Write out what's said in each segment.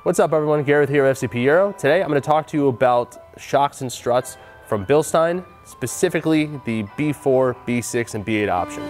What's up everyone, Gareth here at FCP Euro. Today I'm going to talk to you about shocks and struts from Bilstein, specifically the B4, B6, and B8 options.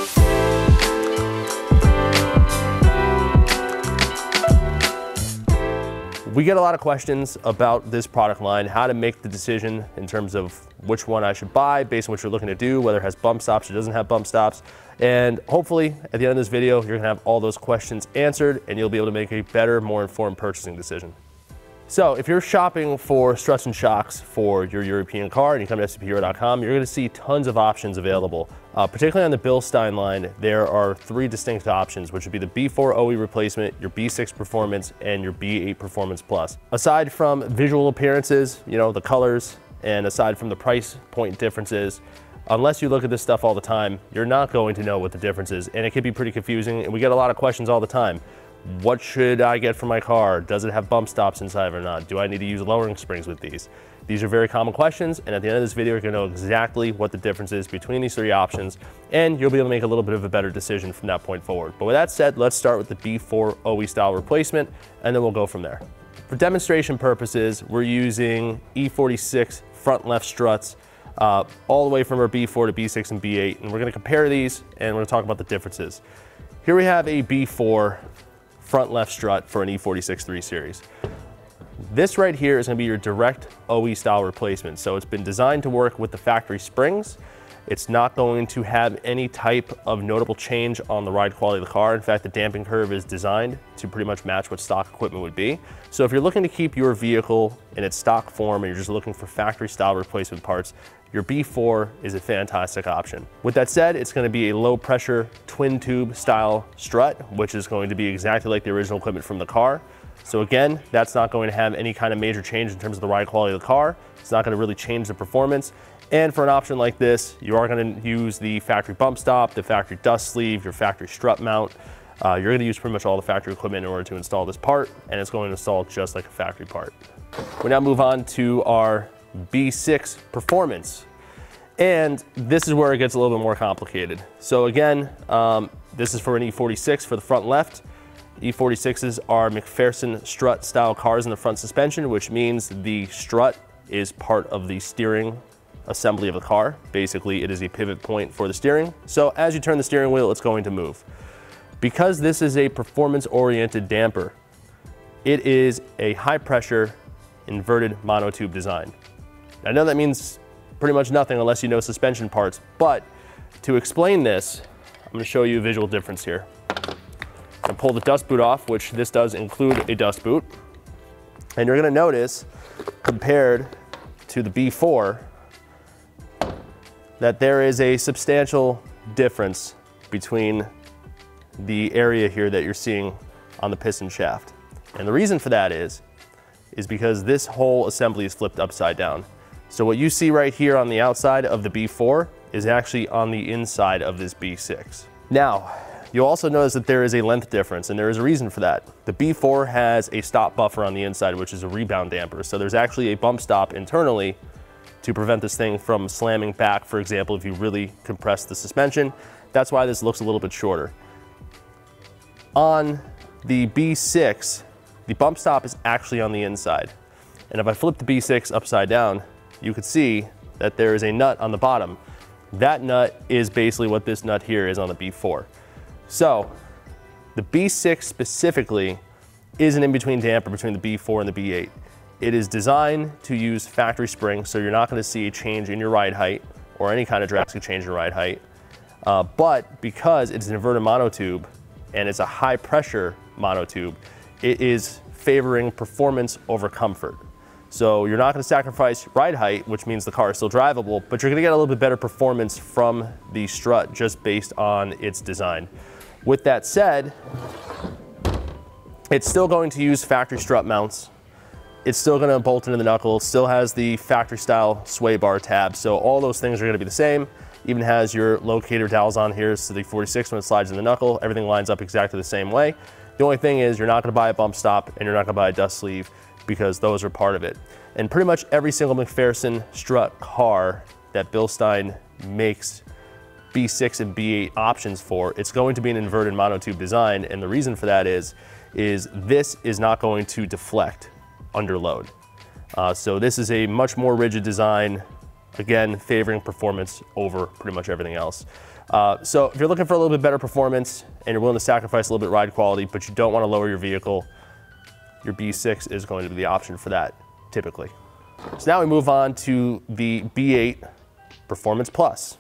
We get a lot of questions about this product line, how to make the decision in terms of which one I should buy based on what you're looking to do, whether it has bump stops or doesn't have bump stops. And hopefully at the end of this video, you're gonna have all those questions answered and you'll be able to make a better, more informed purchasing decision. So if you're shopping for struts and shocks for your European car and you come to fcpero.com, you're gonna see tons of options available. Particularly on the Bilstein line, there are three distinct options, which would be the B4 OE replacement, your B6 Performance, and your B8 Performance Plus. Aside from visual appearances, you know, the colors, and aside from the price point differences, unless you look at this stuff all the time, you're not going to know what the difference is, and it can be pretty confusing, and we get a lot of questions all the time. What should I get for my car? Does it have bump stops inside or not? Do I need to use lowering springs with these? These are very common questions, and at the end of this video, you're gonna know exactly what the difference is between these three options, and you'll be able to make a little bit of a better decision from that point forward. But with that said, let's start with the B4 OE style replacement, and then we'll go from there. For demonstration purposes, we're using E46 front left struts, all the way from our B4 to B6 and B8, and we're gonna compare these, and we're gonna talk about the differences. Here we have a B4 front left strut for an E46 3 Series. This right here is gonna be your direct OE style replacement. So it's been designed to work with the factory springs. It's not going to have any type of notable change on the ride quality of the car. In fact, the damping curve is designed to pretty much match what stock equipment would be. So if you're looking to keep your vehicle in its stock form and you're just looking for factory style replacement parts, your B4 is a fantastic option. With that said, it's going to be a low pressure twin tube style strut, which is going to be exactly like the original equipment from the car. So again, that's not going to have any kind of major change in terms of the ride quality of the car. It's not going to really change the performance. And for an option like this, you are going to use the factory bump stop, the factory dust sleeve, your factory strut mount. You're going to use pretty much all the factory equipment in order to install this part, and it's going to install just like a factory part. We now move on to our B6 Performance. And this is where it gets a little bit more complicated. So again, this is for an E46 for the front left. E46s are McPherson strut style cars in the front suspension, which means the strut is part of the steering assembly of the car. Basically, it is a pivot point for the steering. So as you turn the steering wheel, it's going to move. Because this is a performance-oriented damper, it is a high-pressure inverted monotube design. I know that means pretty much nothing unless you know suspension parts, but to explain this, I'm going to show you a visual difference here. I'm going to pull the dust boot off, which this does include a dust boot, and you're going to notice, compared to the B4, that there is a substantial difference between the area here that you're seeing on the piston shaft. And the reason for that is because this whole assembly is flipped upside down. So what you see right here on the outside of the B4 is actually on the inside of this B6. Now, you'll also notice that there is a length difference, and there is a reason for that. The B4 has a stop buffer on the inside, which is a rebound damper. So there's actually a bump stop internally to prevent this thing from slamming back, for example, if you really compress the suspension. That's why this looks a little bit shorter. On the B6, the bump stop is actually on the inside. And if I flip the B6 upside down, you could see that there is a nut on the bottom. That nut is basically what this nut here is on the B4. So the B6 specifically is an in-between damper between the B4 and the B8. It is designed to use factory springs, so you're not going to see a change in your ride height or any kind of drastic change in ride height. But because it's an inverted monotube and it's a high pressure monotube, it is favoring performance over comfort. So you're not going to sacrifice ride height, which means the car is still drivable, but you're going to get a little bit better performance from the strut just based on its design. With that said, it's still going to use factory strut mounts. It's still going to bolt into the knuckle, still has the factory style sway bar tab, so all those things are going to be the same. Even has your locator dowels on here, so the 46 when it slides in the knuckle, everything lines up exactly the same way. The only thing is you're not going to buy a bump stop and you're not going to buy a dust sleeve, because those are part of it. And pretty much every single McPherson strut car that Bilstein makes B6 and B8 options for, it's going to be an inverted monotube design, and the reason for that is is this is not going to deflect under load. So this is a much more rigid design, again, favoring performance over pretty much everything else. So if you're looking for a little bit better performance and you're willing to sacrifice a little bit ride quality, but you don't want to lower your vehicle, your B6 is going to be the option for that, typically. So now we move on to the B8 Performance Plus.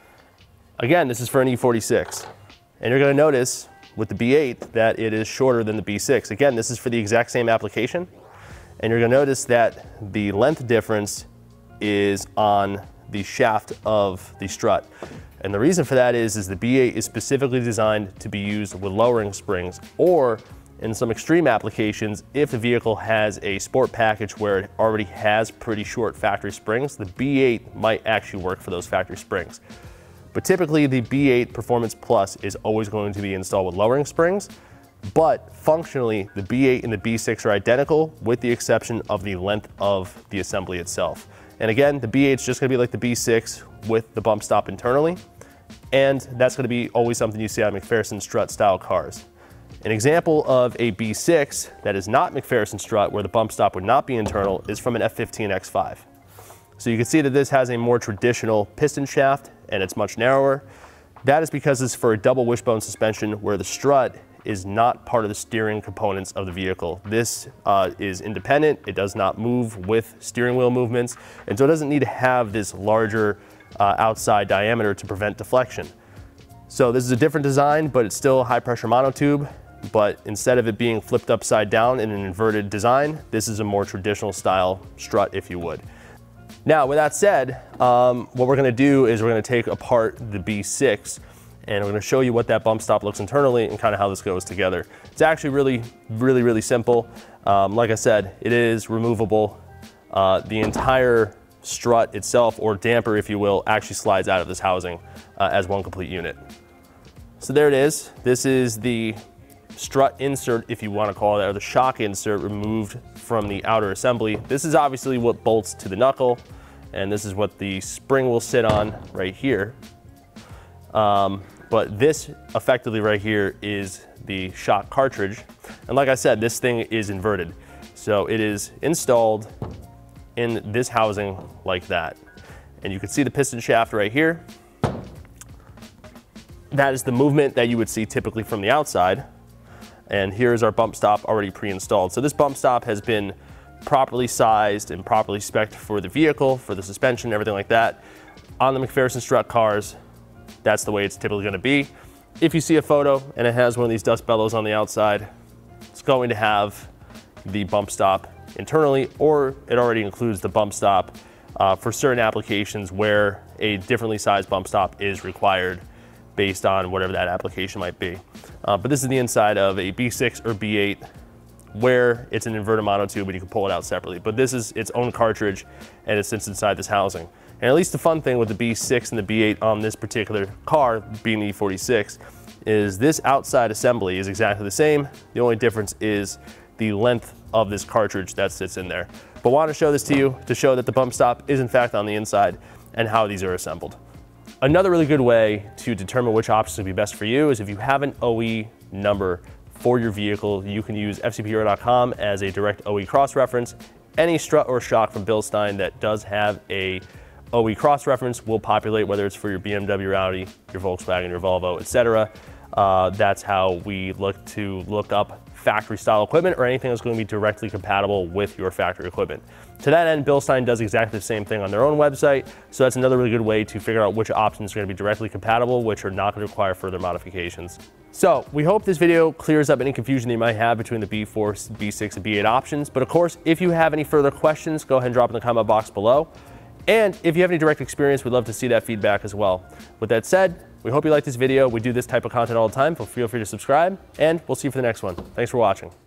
Again, this is for an E46. And you're going to notice with the B8 that it is shorter than the B6. Again, this is for the exact same application. And you're going to notice that the length difference is on the shaft of the strut. And the reason for that is the B8 is specifically designed to be used with lowering springs, or in some extreme applications, if the vehicle has a sport package where it already has pretty short factory springs, the B8 might actually work for those factory springs. But typically the B8 Performance Plus is always going to be installed with lowering springs, but functionally the B8 and the B6 are identical with the exception of the length of the assembly itself. And again, the B8 is just going to be like the B6 with the bump stop internally, and that's going to be always something you see on McPherson strut style cars. An example of a B6 that is not McPherson strut, where the bump stop would not be internal, is from an F15 X5. So you can see that this has a more traditional piston shaft and it's much narrower. That is because it's for a double wishbone suspension where the strut is not part of the steering components of the vehicle. This is independent, it does not move with steering wheel movements, and so it doesn't need to have this larger outside diameter to prevent deflection. So this is a different design, but it's still a high pressure monotube. But instead of it being flipped upside down in an inverted design, this is a more traditional style strut, if you would. Now, with that said, what we're gonna do is we're gonna take apart the B6 and we're gonna show you what that bump stop looks internally and kind of how this goes together. It's actually really simple. Like I said, it is removable. The entire strut itself, or damper if you will, actually slides out of this housing as one complete unit. So there it is. This is the strut insert, if you want to call it, or the shock insert removed from the outer assembly. This is obviously what bolts to the knuckle, and this is what the spring will sit on right here. But this effectively right here is the shock cartridge. And like I said, this thing is inverted. So it is installed in this housing like that. And you can see the piston shaft right here. That is the movement that you would see typically from the outside. And here's our bump stop already pre-installed. So this bump stop has been properly sized and properly spec'd for the vehicle, for the suspension, everything like that. On the McPherson strut cars, that's the way it's typically gonna be. If you see a photo and it has one of these dust bellows on the outside, it's going to have the bump stop internally, or it already includes the bump stop for certain applications where a differently sized bump stop is required based on whatever that application might be. But this is the inside of a B6 or B8 where it's an inverted monotube and you can pull it out separately. But this is its own cartridge and it sits inside this housing. And at least the fun thing with the B6 and the B8 on this particular car, being the E46, is this outside assembly is exactly the same. The only difference is the length of this cartridge that sits in there. But want to show this to you to show that the bump stop is in fact on the inside and how these are assembled. Another really good way to determine which options would be best for you is if you have an OE number for your vehicle, you can use fcphero.com as a direct OE cross-reference. Any strut or shock from Bilstein that does have a OE cross-reference will populate, whether it's for your BMW, Audi, your Volkswagen, your Volvo, etc. That's how we look up factory style equipment or anything that's going to be directly compatible with your factory equipment. To that end, Bilstein does exactly the same thing on their own website, so that's another really good way to figure out which options are going to be directly compatible, which are not going to require further modifications. So we hope this video clears up any confusion that you might have between the B4, B6, and B8 options. But of course, if you have any further questions, go ahead and drop in the comment box below. And if you have any direct experience, we'd love to see that feedback as well. With that said, we hope you like this video. We do this type of content all the time, so feel free to subscribe, and we'll see you for the next one. Thanks for watching.